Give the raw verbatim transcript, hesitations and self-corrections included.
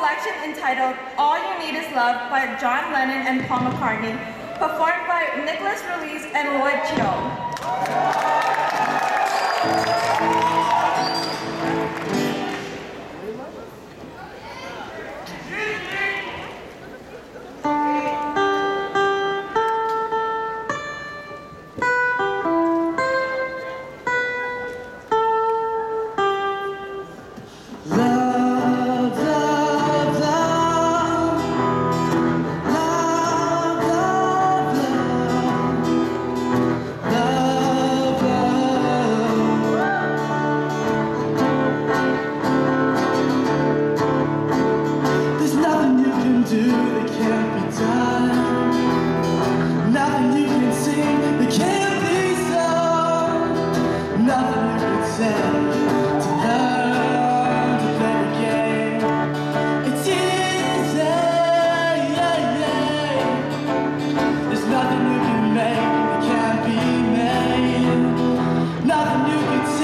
selection entitled All You Need Is Love by John Lennon and Paul McCartney, performed by Nicholas Ruiz and Lloyd Chill. Nothing you can make that can't be made. Nothing you can